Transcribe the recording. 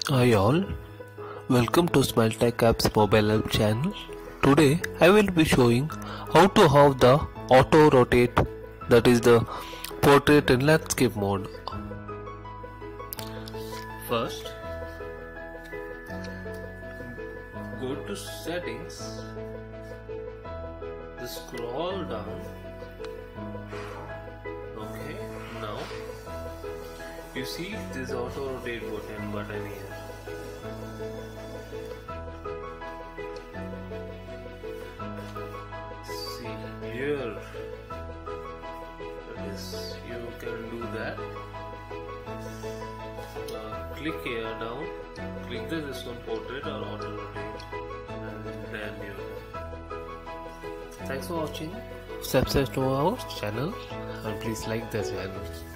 Hi all, welcome to SmileTech Apps Mobile Help channel. Today I will be showing how to have the auto rotate, that is the portrait in landscape mode. First, go to settings, just scroll down. Okay, now you see this auto rotate button here. See here, that is, you can do that. Click here down, click this one, portrait or auto rotate, and then you're done. Thanks for watching. Subscribe to our channel and please like the channel.